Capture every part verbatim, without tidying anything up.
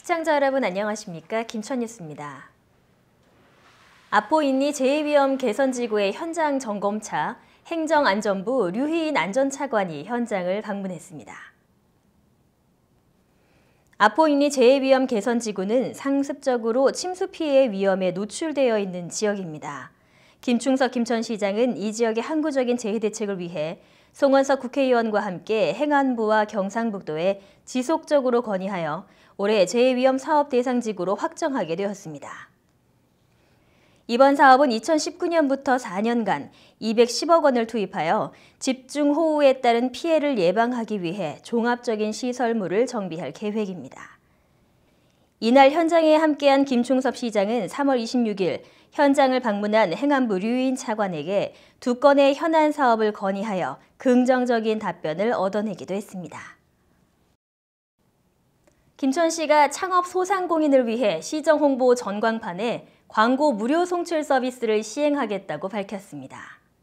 시청자 여러분 안녕하십니까? 김천뉴스입니다. 아포인리 제이 위험 개선지구의 현장 점검차 행정안전부 류희인 안전차관이 현장을 방문했습니다. 아포인리 제이 위험 개선지구는 상습적으로 침수 피해 위험에 노출되어 있는 지역입니다. 김충석 김천시장은 이 지역의 항구적인 재해 대책을 위해 송원석 국회의원과 함께 행안부와 경상북도에 지속적으로 건의하여 올해 제이 위험 사업 대상 지구로 확정하게 되었습니다. 이번 사업은 이천십구 년부터 사 년간 이백십억 원을 투입하여 집중호우에 따른 피해를 예방하기 위해 종합적인 시설물을 정비할 계획입니다. 이날 현장에 함께한 김충섭 시장은 삼월 이십육일 현장을 방문한 행안부 류희인 차관에게 두 건의 현안 사업을 건의하여 긍정적인 답변을 얻어내기도 했습니다. 김천시가 창업 소상공인을 위해 시정 홍보 전광판에 광고 무료 송출 서비스를 시행하겠다고 밝혔습니다.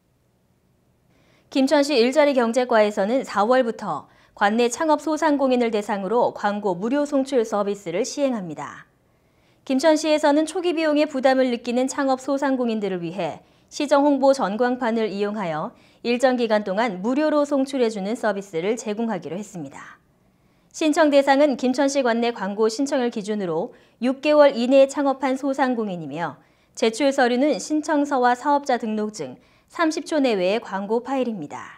김천시 일자리 경제과에서는 사월부터 관내 창업 소상공인을 대상으로 광고 무료 송출 서비스를 시행합니다. 김천시에서는 초기 비용의 부담을 느끼는 창업 소상공인들을 위해 시정 홍보 전광판을 이용하여 일정 기간 동안 무료로 송출해주는 서비스를 제공하기로 했습니다. 신청 대상은 김천시 관내 광고 신청을 기준으로 육 개월 이내에 창업한 소상공인이며 제출 서류는 신청서와 사업자 등록증, 삼십 초 내외의 광고 파일입니다.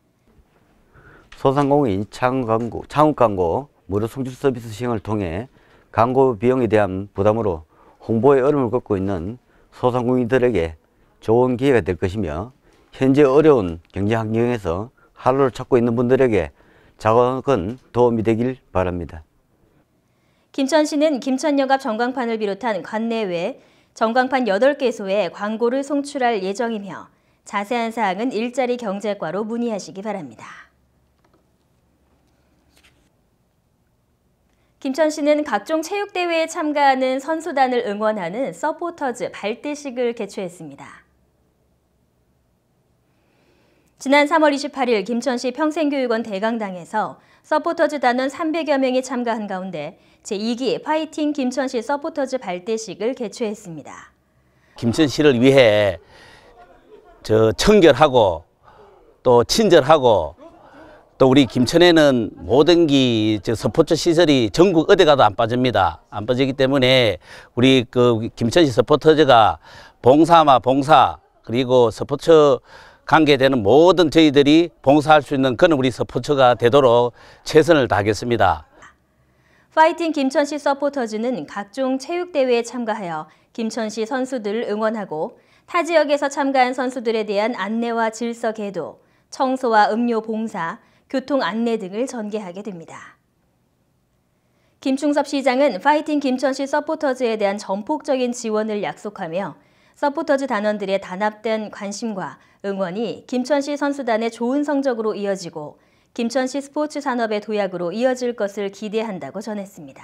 소상공인 창업 광고, 창업 광고 무료 송출 서비스 시행을 통해 광고 비용에 대한 부담으로 홍보에 어려움을 겪고 있는 소상공인들에게 좋은 기회가 될 것이며 현재 어려운 경제 환경에서 하루를 찾고 있는 분들에게 작은 도움이 되길 바랍니다. 김천시는 김천역앞 전광판을 비롯한 관내외 전광판 여덟 개소에 광고를 송출할 예정이며 자세한 사항은 일자리 경제과로 문의하시기 바랍니다. 김천시는 각종 체육대회에 참가하는 선수단을 응원하는 서포터즈 발대식을 개최했습니다. 지난 삼월 이십팔일 김천시 평생교육원 대강당에서 서포터즈 단원 삼백여 명이 참가한 가운데 제이 기 파이팅 김천시 서포터즈 발대식을 개최했습니다. 김천시를 위해 저 청결하고 또 친절하고 또 우리 김천에는 모든 기 저 스포츠 시설이 전국 어디 가도 안 빠집니다. 안 빠지기 때문에 우리 그 김천시 서포터즈가 봉사마 봉사 그리고 스포츠 관계되는 모든 저희들이 봉사할 수 있는 그런 우리 스포츠가 되도록 최선을 다하겠습니다. 파이팅 김천시 서포터즈는 각종 체육대회에 참가하여 김천시 선수들을 응원하고 타 지역에서 참가한 선수들에 대한 안내와 질서 계도, 청소와 음료 봉사, 교통 안내 등을 전개하게 됩니다. 김충섭 시장은 파이팅 김천시 서포터즈에 대한 전폭적인 지원을 약속하며 서포터즈 단원들의 단합된 관심과 응원이 김천시 선수단의 좋은 성적으로 이어지고 김천시 스포츠 산업의 도약으로 이어질 것을 기대한다고 전했습니다.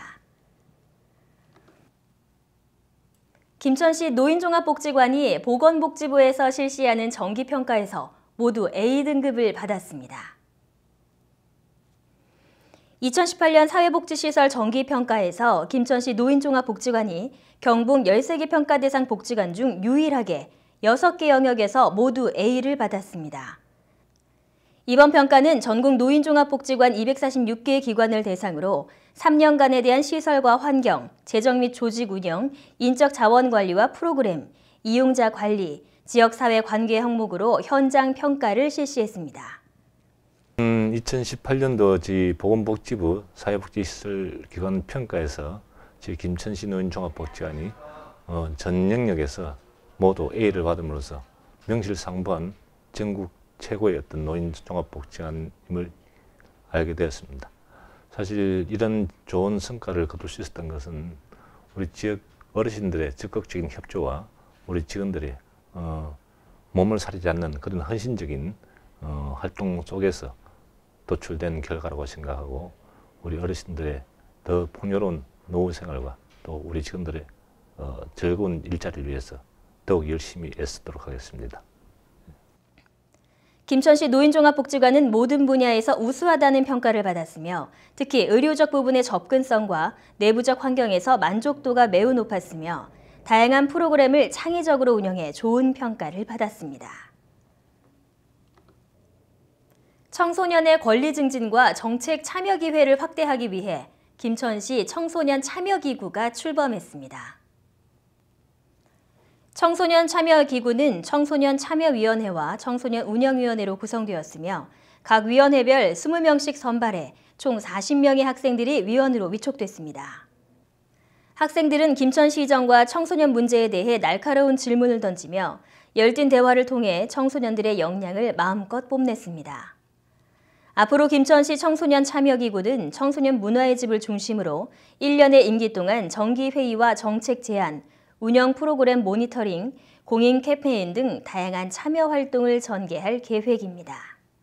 김천시 노인종합복지관이 보건복지부에서 실시하는 정기평가에서 모두 에이 등급을 받았습니다. 이천십팔년 사회복지시설 정기평가에서 김천시 노인종합복지관이 경북 열세 개 평가 대상 복지관 중 유일하게 여섯 개 영역에서 모두 에이를 받았습니다. 이번 평가는 전국 노인종합복지관 이백사십육 개 기관을 대상으로 삼 년간에 대한 시설과 환경, 재정 및 조직 운영, 인적 자원 관리와 프로그램, 이용자 관리, 지역사회 관계 항목으로 현장 평가를 실시했습니다. 음, 이천십팔년도 지 보건복지부 사회복지시설기관 평가에서 지 김천시 노인종합복지관이 어, 전 영역에서 모두 에이를 받음으로써 명실상부한 전국 최고의 어떤 노인종합복지관임을 알게 되었습니다. 사실 이런 좋은 성과를 거둘 수 있었던 것은 우리 지역 어르신들의 적극적인 협조와 우리 직원들의 어, 몸을 사리지 않는 그런 헌신적인 어, 활동 속에서 도출된 결과라고 생각하고 우리 어르신들의 더 풍요로운 노후 생활과 또 우리 직원들의 어, 즐거운 일자리를 위해서 더욱 열심히 애쓰도록 하겠습니다. 김천시 노인종합복지관은 모든 분야에서 우수하다는 평가를 받았으며 특히 의료적 부분의 접근성과 내부적 환경에서 만족도가 매우 높았으며 다양한 프로그램을 창의적으로 운영해 좋은 평가를 받았습니다. 청소년의 권리 증진과 정책 참여 기회를 확대하기 위해 김천시 청소년 참여기구가 출범했습니다. 청소년 참여기구는 청소년 참여위원회와 청소년 운영위원회로 구성되었으며 각 위원회별 이십 명씩 선발해 총 사십 명의 학생들이 위원으로 위촉됐습니다. 학생들은 김천시정과 청소년 문제에 대해 날카로운 질문을 던지며 열띤 대화를 통해 청소년들의 역량을 마음껏 뽐냈습니다. 앞으로 김천시 청소년 참여기구는 청소년 문화의 집을 중심으로 일 년의 임기 동안 정기회의와 정책 제안, 운영 프로그램 모니터링, 공인 캠페인 등 다양한 참여 활동을 전개할 계획입니다.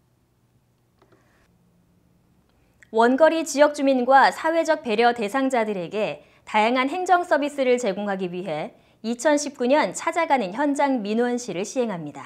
원거리 지역 주민과 사회적 배려 대상자들에게 다양한 행정 서비스를 제공하기 위해 이천십구 년 찾아가는 현장 민원실을 시행합니다.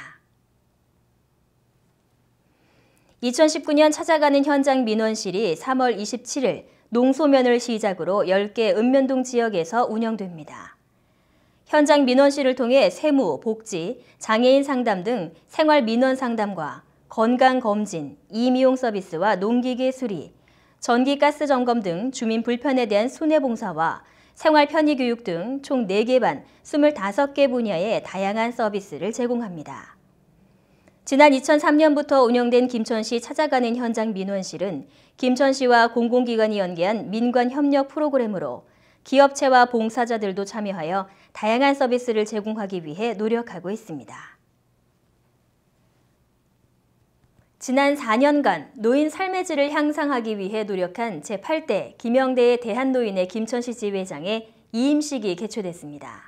이천십구 년 찾아가는 현장 민원실이 삼월 이십칠일 농소면을 시작으로 열 개 읍면동 지역에서 운영됩니다. 현장 민원실을 통해 세무, 복지, 장애인 상담 등 생활 민원 상담과 건강검진, 이미용 서비스와 농기계 수리, 전기가스 점검 등 주민 불편에 대한 손해봉사와 생활 편의 교육 등 총 네 개 반 이십오 개 분야의 다양한 서비스를 제공합니다. 지난 이천삼 년부터 운영된 김천시 찾아가는 현장 민원실은 김천시와 공공기관이 연계한 민관 협력 프로그램으로 기업체와 봉사자들도 참여하여 다양한 서비스를 제공하기 위해 노력하고 있습니다. 지난 사 년간 노인 삶의 질을 향상하기 위해 노력한 제팔 대 김영대 대한노인의 김천시 지회장의 이임식이 개최됐습니다.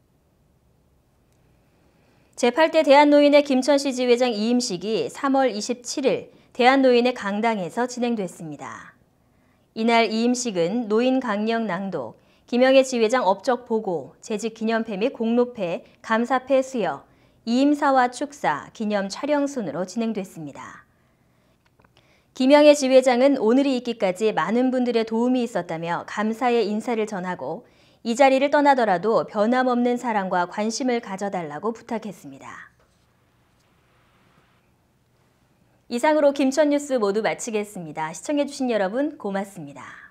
제팔 대 대한노인의 김천시 지회장 이임식이 삼월 이십칠일 대한노인의 강당에서 진행됐습니다. 이날 이임식은 노인 강령 낭독, 김영애 지회장 업적 보고, 재직 기념패 및 공로패, 감사패 수여, 이임사와 축사, 기념 촬영 순으로 진행됐습니다. 김영애 지회장은 오늘이 있기까지 많은 분들의 도움이 있었다며 감사의 인사를 전하고 이 자리를 떠나더라도 변함없는 사랑과 관심을 가져달라고 부탁했습니다. 이상으로 김천뉴스 모두 마치겠습니다. 시청해주신 여러분 고맙습니다.